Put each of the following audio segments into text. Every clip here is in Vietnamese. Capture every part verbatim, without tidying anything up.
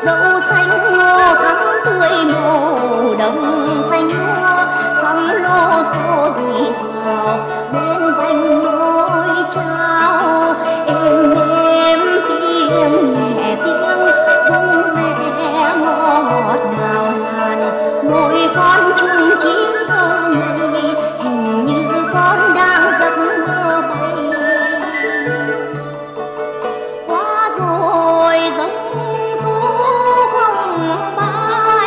dẫu xanh ngô thắm tươi màu đồng xanh hoa, sóng lô xô rì rào bên vành môi trao êm êm tiếng nhẹ tiếng ru mẹ ngọt ngào làn môi con chung chín thơ ngây, hình như con đang giấc mơ bay qua rồi giấc tú không bay.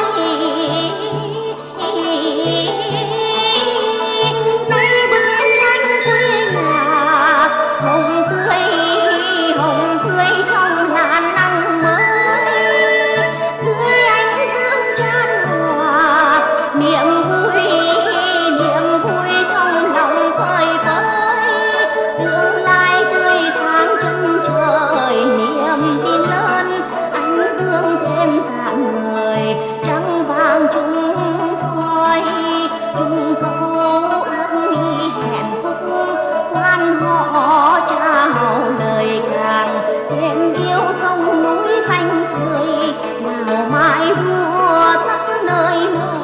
Nay bức tranh quê nhà hồng tươi hồng tươi trong làn nắng mới, dưới ánh dương chan hòa niềm vui niềm vui trong lòng phơi phới, tương lai tươi sáng chân trời niềm tin lớn ánh dương thêm rạng ngời, trăng vàng chung soi chung câu ước nghi hẹn phúc, quan họ trao lời càng thêm yêu sông núi xanh tươi nào mãi đua sắc nơi nơi.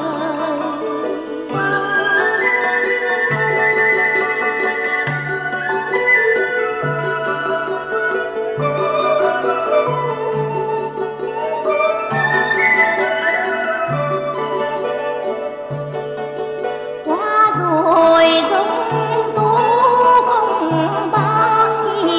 Qua rồi giấc tú không bay,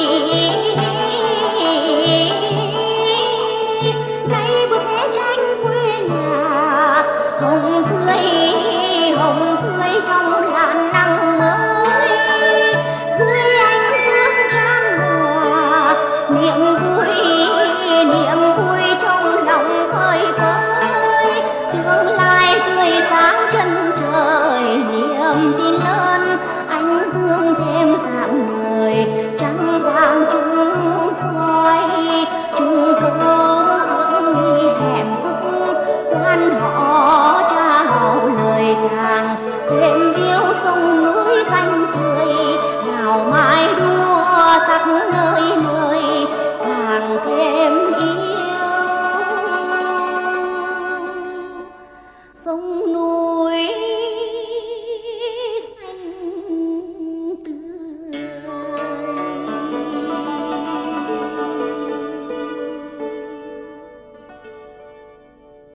nay bức tranh quê nhà hồng tươi hồng tươi trong làn nắng mới, dưới ánh dương chan hòa niềm vui niềm vui trong lòng phơi phới, tương lai tươi sáng chân trời niềm tin lớn ánh dương thêm rạng ngời, trăng vàng chung soi chung câu ước nghi hẹn phúc, quan họ trao lời càng thêm yêu sông núi xanh tươi nào mãi đua sắc nơi nơi càng thêm